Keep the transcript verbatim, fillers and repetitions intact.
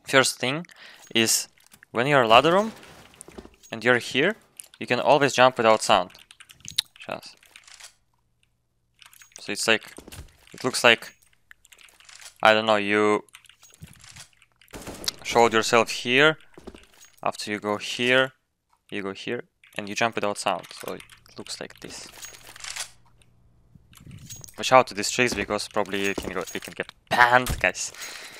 First thing is when you're ladder room and you're here, you can always jump without sound. Just. So it's like, it looks like, I don't know, you showed yourself here, after you go here, you go here, and you jump without sound. So it looks like this. Watch out to these tricks because probably you can go, you can get banned, guys.